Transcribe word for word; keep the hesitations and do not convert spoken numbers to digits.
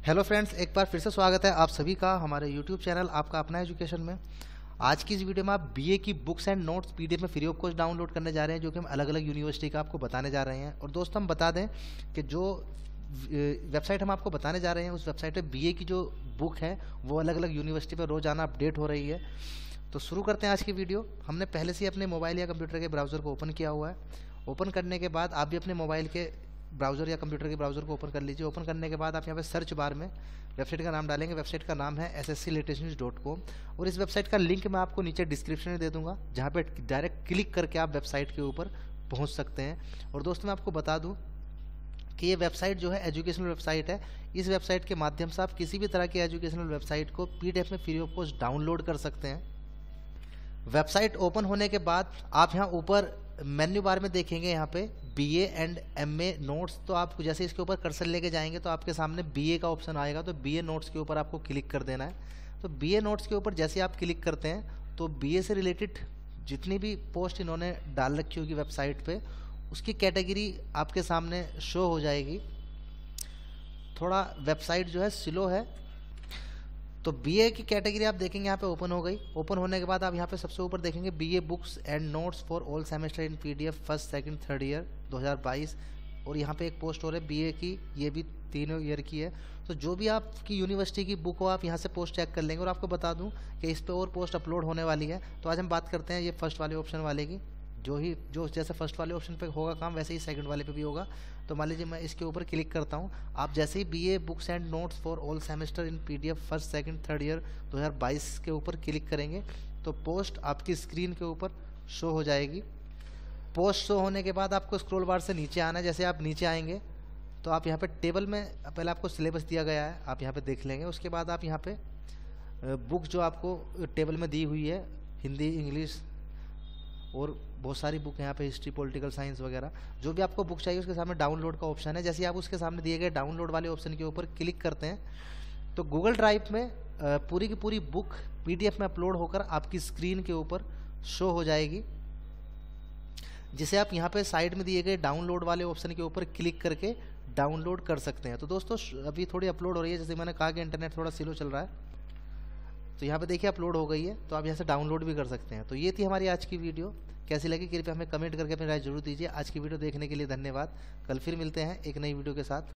Hello friends, एक बार फिर से स्वागत है आप सभी का हमारे यूट्यूब चैनल आपका अपना एजुकेशन में। आज की इस वीडियो में आप बीए की बुक्स एंड नोट्स पीडीएफ में फ्री ऑफ कॉस्ट डाउनलोड करने जा रहे हैं, जो कि हम अलग अलग यूनिवर्सिटी का आपको बताने जा रहे हैं। और दोस्तों हम बता दें कि जो वेबसाइट हम आपको बताने जा रहे हैं उस वेबसाइट पर बीए की जो बुक है वो अलग अलग यूनिवर्सिटी पर रोज़ाना अपडेट हो रही है। तो शुरू करते हैं आज की वीडियो। हमने पहले से ही अपने मोबाइल या कंप्यूटर के ब्राउज़र को ओपन किया हुआ है। ओपन करने के बाद आप भी अपने मोबाइल के ब्राउज़र या कंप्यूटर के ब्राउज़र को ओपन कर लीजिए। ओपन करने के बाद आप यहाँ पे सर्च बार में वेबसाइट का नाम डालेंगे। वेबसाइट का नाम है S S C latest news dot com और इस वेबसाइट का लिंक मैं आपको नीचे डिस्क्रिप्शन में दे दूंगा, जहाँ पे डायरेक्ट क्लिक करके आप वेबसाइट के ऊपर पहुँच सकते हैं। और दोस्तों मैं आपको बता दूँ कि ये वेबसाइट जो है एजुकेशनल वेबसाइट है। इस वेबसाइट के माध्यम से आप किसी भी तरह की एजुकेशनल वेबसाइट को पीडीएफ में फ्री ऑफ कॉस्ट डाउनलोड कर सकते हैं। वेबसाइट ओपन होने के बाद आप यहाँ ऊपर मेन्यू बार में देखेंगे यहाँ पे बीए एंड एमए नोट्स। तो आप जैसे इसके ऊपर कर्सर लेके जाएंगे तो आपके सामने बीए का ऑप्शन आएगा। तो बीए नोट्स के ऊपर आपको क्लिक कर देना है। तो बीए नोट्स के ऊपर जैसे आप क्लिक करते हैं तो बीए से रिलेटेड जितनी भी पोस्ट इन्होंने डाल रखी होगी वेबसाइट पे उसकी कैटेगरी आपके सामने शो हो जाएगी। थोड़ा वेबसाइट जो है स्लो है। तो बीए की कैटेगरी आप देखेंगे यहाँ पे ओपन हो गई। ओपन होने के बाद आप यहाँ पे सबसे ऊपर देखेंगे BA books and notes for all semester in PDF first second third year दो हज़ार बाईस। और यहाँ पे एक पोस्ट हो रही है बीए की, ये भी तीनों ईयर की है। तो जो भी आपकी यूनिवर्सिटी की बुक हो आप यहाँ से पोस्ट चेक कर लेंगे। और आपको बता दूँ कि इस पर और पोस्ट अपलोड होने वाली है। तो आज हम बात करते हैं ये फर्स्ट वाले ऑप्शन वाले की। जो ही जो जैसे फर्स्ट वाले ऑप्शन पे होगा काम वैसे ही सेकंड वाले पे भी होगा। तो मान लीजिए मैं इसके ऊपर क्लिक करता हूँ। आप जैसे ही BA books and notes for all semester in PDF first second third year दो हज़ार बाईस के ऊपर क्लिक करेंगे तो पोस्ट आपकी स्क्रीन के ऊपर शो हो जाएगी। पोस्ट शो होने के बाद आपको स्क्रॉल बार से नीचे आना है। जैसे आप नीचे आएंगे तो आप यहाँ पे टेबल में पहले आपको सिलेबस दिया गया है, आप यहाँ पे देख लेंगे। उसके बाद आप यहाँ पे बुक जो आपको टेबल में दी हुई है हिंदी, इंग्लिश और बहुत सारी बुक यहाँ पे हिस्ट्री, पॉलिटिकल साइंस वगैरह, जो भी आपको बुक चाहिए उसके सामने डाउनलोड का ऑप्शन है। जैसे आप उसके सामने दिए गए डाउनलोड वाले ऑप्शन के ऊपर क्लिक करते हैं तो गूगल ड्राइव में पूरी की पूरी बुक पीडीएफ में अपलोड होकर आपकी स्क्रीन के ऊपर शो हो जाएगी, जिसे आप यहाँ पे साइड में दिए गए डाउनलोड वाले ऑप्शन के ऊपर क्लिक करके डाउनलोड कर सकते हैं। तो दोस्तों अभी थोड़ी अपलोड हो रही है, जैसे मैंने कहा कि इंटरनेट थोड़ा स्लो चल रहा है। तो यहाँ पे देखिए अपलोड हो गई है, तो आप यहाँ से डाउनलोड भी कर सकते हैं। तो ये थी हमारी आज की वीडियो। कैसी लगी कृपया हमें कमेंट करके अपनी राय जरूर दीजिए। आज की वीडियो देखने के लिए धन्यवाद। कल फिर मिलते हैं एक नई वीडियो के साथ।